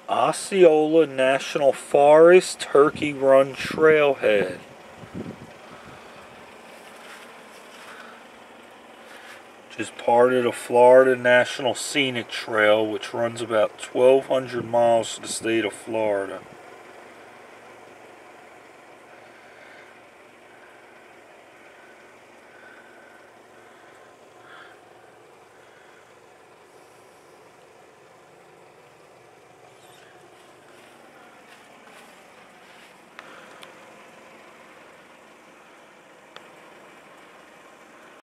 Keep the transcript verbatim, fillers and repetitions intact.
Osceola National Forest Turkey Run Trailhead. Which is part of the Florida National Scenic Trail, which runs about twelve hundred miles to the state of Florida.